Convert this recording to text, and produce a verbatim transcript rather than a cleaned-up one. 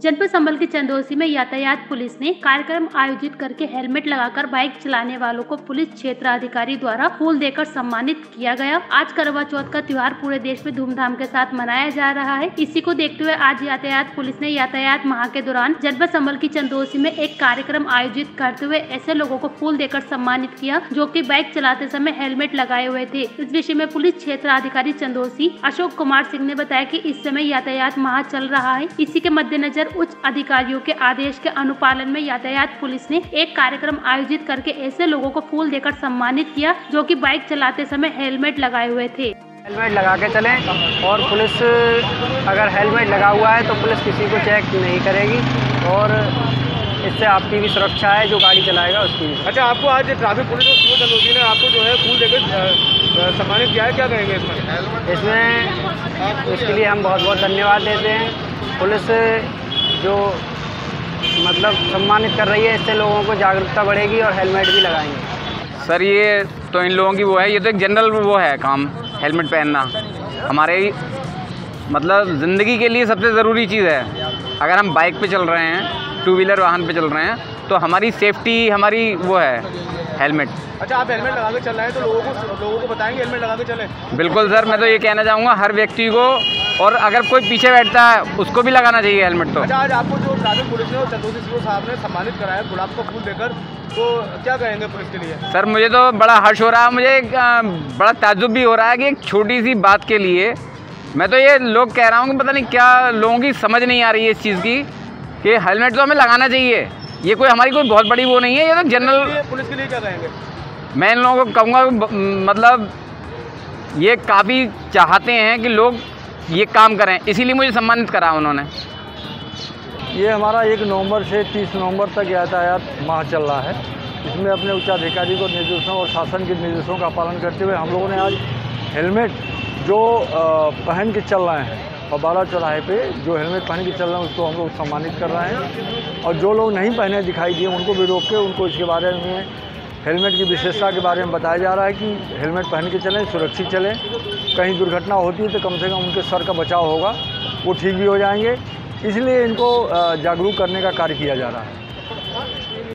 जनपद संभल के चंदौसी में यातायात पुलिस ने कार्यक्रम आयोजित करके हेलमेट लगाकर बाइक चलाने वालों को पुलिस क्षेत्र अधिकारी द्वारा फूल देकर सम्मानित किया गया। आज करवा चौथ का त्योहार पूरे देश में धूमधाम के साथ मनाया जा रहा है। इसी को देखते हुए आज यातायात पुलिस ने यातायात माह के दौरान जनपद संभल की चंदौसी में एक कार्यक्रम आयोजित करते हुए ऐसे लोगों को फूल देकर सम्मानित किया जो कि बाइक चलाते समय हेलमेट लगाए हुए थे। इस विषय में पुलिस क्षेत्र अधिकारी चंदौसी अशोक कुमार सिंह ने बताया कि इस समय यातायात माह चल रहा है। इसी के मद्देनजर उच्च अधिकारियों के आदेश के अनुपालन में यातायात पुलिस ने एक कार्यक्रम आयोजित करके ऐसे लोगों को फूल देकर सम्मानित किया जो कि बाइक चलाते समय हेलमेट लगाए हुए थे। हेलमेट लगा के चलें और पुलिस अगर हेलमेट लगा हुआ है तो पुलिस किसी को चेक नहीं करेगी और इससे आपकी भी सुरक्षा है जो गाड़ी चलाएगा उसकी भी। अच्छा, आपको आज ट्रैफिक पुलिस और सीओ चंदौसी ने आपको जो है फूल देकर सम्मानित किया है, क्या कहेंगे इसमें? इसमें इसके लिए हम बहुत बहुत धन्यवाद देते हैं। पुलिस जो मतलब सम्मानित कर रही है, इससे लोगों को जागरूकता बढ़ेगी और हेलमेट भी लगाएंगे। सर ये तो इन लोगों की वो है, ये तो एक जनरल वो है काम, हेलमेट पहनना हमारे मतलब ज़िंदगी के लिए सबसे ज़रूरी चीज़ है। अगर हम बाइक पे चल रहे हैं, टू व्हीलर वाहन पे चल रहे हैं तो हमारी सेफ्टी हमारी वो है हेलमेट। अच्छा, आप हेलमेट लगा के चल रहे हैं तो लोगों को लोगों को बताएंगे हेलमेट लगा के चलें? बिल्कुल सर, मैं तो ये कहना चाहूँगा हर व्यक्ति को, और अगर कोई पीछे बैठता है उसको भी लगाना चाहिए हेलमेट। तो अच्छा, आज आपको जो ट्रैफिक पुलिस ने और चंदौसी सीओ साहब ने सम्मानित कराया गुलाब का फूल देकर, तो क्या कहेंगे पुलिस के लिए? सर मुझे तो बड़ा हर्ष हो रहा है, मुझे बड़ा ताज्जुब भी हो रहा है कि एक छोटी सी बात के लिए मैं तो ये लोग कह रहा हूँ कि पता नहीं क्या लोगों की समझ नहीं आ रही है इस चीज़ की कि हेलमेट तो हमें लगाना चाहिए। ये कोई हमारी कोई बहुत बड़ी वो नहीं है, ये तो जनरल। पुलिस के लिए क्या कहेंगे? मैं इन लोगों को कहूँगा मतलब ये काफ़ी चाहते हैं कि लोग ये काम करें, इसीलिए मुझे सम्मानित करा उन्होंने। ये हमारा एक नवंबर से तीस नवंबर तक यातायात माह चल रहा है। इसमें अपने उच्चाधिकारी को निर्देशों और शासन के निर्देशों का पालन करते हुए हम लोगों ने आज हेलमेट जो पहन के चल रहे हैं और बारह चौराहे पे जो हेलमेट पहन के चल रहे हैं उसको हम लोग सम्मानित कर रहे हैं, और जो लोग नहीं पहने दिखाई दिए उनको भी रोक के उनको इसके बारे में हेलमेट की विशेषता के बारे में बताया जा रहा है कि हेलमेट पहन के चलें, सुरक्षित चलें। कहीं दुर्घटना होती है तो कम से कम उनके सर का बचाव होगा, वो ठीक भी हो जाएंगे। इसलिए इनको जागरूक करने का कार्य किया जा रहा है।